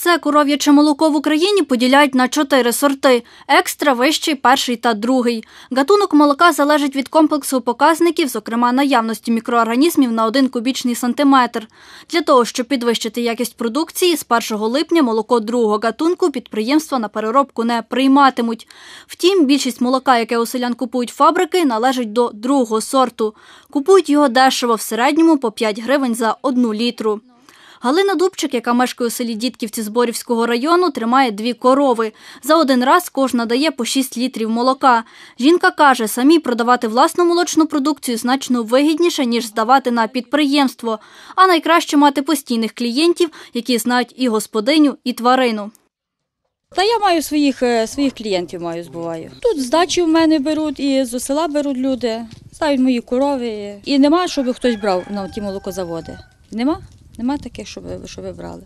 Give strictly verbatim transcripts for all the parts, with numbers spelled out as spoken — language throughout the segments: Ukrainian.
Все коров'яче молоко в Україні поділяють на чотири сорти – екстра, вищий, перший та другий. Гатунок молока залежить від комплексу показників, зокрема наявності мікроорганізмів на один кубічний сантиметр. Для того, щоб підвищити якість продукції, з першого липня молоко другого гатунку підприємства на переробку не прийматимуть. Втім, більшість молока, яке у селян купують фабрики, належить до другого сорту. Купують його дешево, в середньому по п'ять гривень за одну літру. Галина Дубчик, яка мешкає у селі Дідківці Зборівського району, тримає дві корови. За один раз кожна дає по шість літрів молока. Жінка каже, самі продавати власну молочну продукцію значно вигідніше, ніж здавати на підприємство. А найкраще мати постійних клієнтів, які знають і господиню, і тварину. Та я маю своїх, своїх клієнтів, маю, збуваю. Тут здачі в мене беруть, і з села беруть люди, ставлять мої корови. І нема, щоб хтось брав на ті молокозаводи. Нема. Нема таких, щоб ви брали.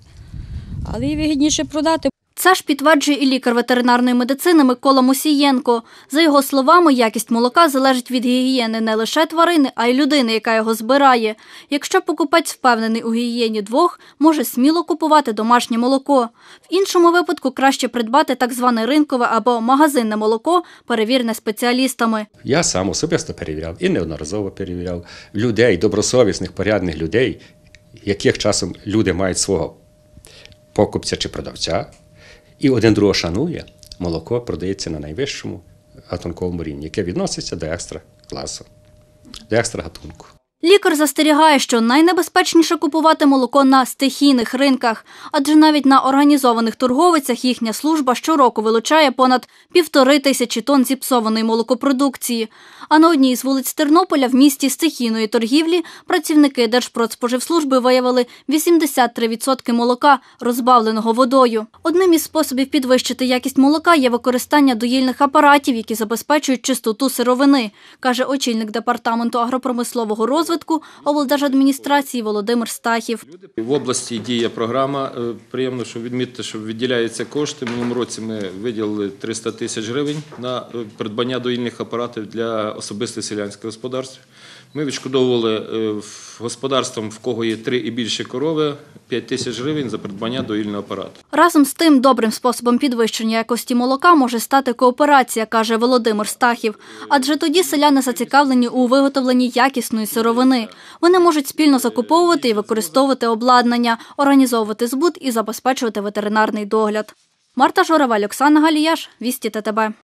Але і вигідніше продати. Це ж підтверджує і лікар ветеринарної медицини Микола Мусієнко. За його словами, якість молока залежить від гігієни не лише тварини, а й людини, яка його збирає. Якщо покупець впевнений у гігієні двох, може сміло купувати домашнє молоко. В іншому випадку краще придбати так зване ринкове або магазинне молоко, перевірене спеціалістами. Я сам особисто перевіряв і неодноразово перевіряв людей, добросовісних, порядних людей, яких часом люди мають свого покупця чи продавця, і один другого шанує, молоко продається на найвищому гатунковому рівні, яке відноситься до екстра класу, до екстра гатунку. Лікар застерігає, що найнебезпечніше купувати молоко на стихійних ринках, адже навіть на організованих торговицях їхня служба щороку вилучає понад півтори тисячі тонн зіпсованої молокопродукції. А на одній із вулиць Тернополя в місті стихійної торгівлі працівники Держпродспоживслужби виявили вісімдесят три відсотки молока, розбавленого водою. Одним із способів підвищити якість молока є використання доїльних апаратів, які забезпечують чистоту сировини, каже очільник департаменту агропромислового розвитку облдержадміністрації Володимир Стахів. В області діє програма. Приємно, що відмітити, що виділяються кошти. Минулому році ми виділили триста тисяч гривень на придбання доїльних апаратів для особистих селянських господарств. Ми відшкодовували господарствам, в кого є три і більше корови, п'ять тисяч гривень за придбання доїльного апарату. Разом з тим, добрим способом підвищення якості молока може стати кооперація, каже Володимир Стахів. Адже тоді селяни зацікавлені у виготовленні якісної сировини. Вони можуть спільно закуповувати і використовувати обладнання, організовувати збут і забезпечувати ветеринарний догляд. Марта Журавель, Оксана Галіяш, Вісті ТТБ.